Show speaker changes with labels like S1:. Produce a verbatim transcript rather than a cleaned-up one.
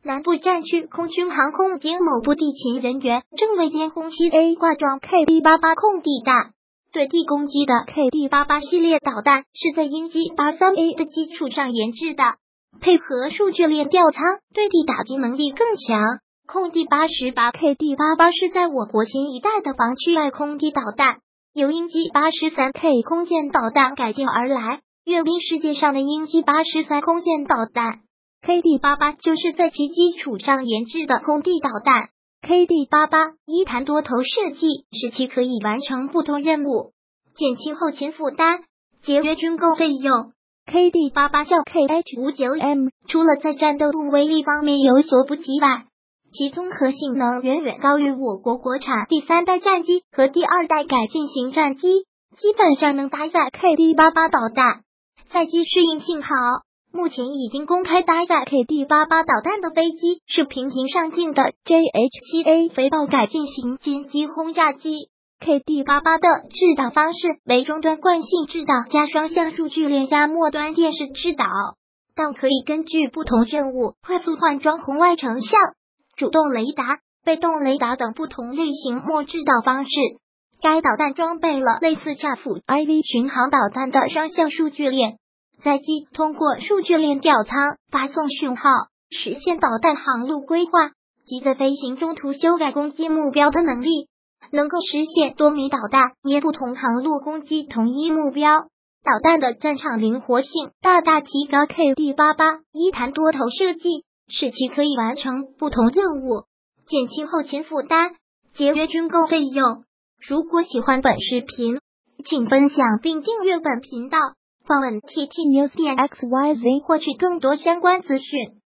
S1: 南部战区空军航空兵某部地勤人员正为监控 C A 挂装 K D 八八 空地弹对地攻击的 K D 八八 系列导弹是在鹰击 八三 A 的基础上研制的，配合数据链吊舱，对地打击能力更强。空地八十八 K D 八八是在我国新一代的防区外空地导弹，由鹰击 八十三 K 空舰导弹改进而来，阅兵世界上的鹰击 八十三 空舰导弹。K D 八八 就是在其基础上研制的空地导弹。K D 八八 一弹多头设计，使其可以完成不同任务，减轻后勤负担，节约军购费用。K D 八八 较 K H 五九 M 除了在战斗度威力方面有所不及外，其综合性能远远高于我国国产第三代战机和第二代改进型战机，基本上能搭载 K D 八八 导弹。载机适应性好，目前已经公开搭载 K D 八八 导弹的飞机是频频上镜的 J H 七 A 肥豹改进型歼击轰炸机。K D 八八 的制导方式为终端惯性制导加双向数据链加末端电视制导，但可以根据不同任务快速换装红外成像、主动雷达、被动雷达等不同类型末制导方式。该导弹装备了类似战斧 I V 巡航导弹的双向数据链，载机通过数据链吊舱发送讯号，实现导弹航路规划及在飞行中途修改攻击目标的能力，能够实现多枚导弹沿不同航路攻击同一目标。导弹的战场灵活性大大提高 K D 八八 一弹多头设计，使其可以完成不同任务，减轻后勤负担，节约军购费用。如果喜欢本视频，请分享并订阅本频道，访问 T T News 点 X Y Z 获取更多相关资讯。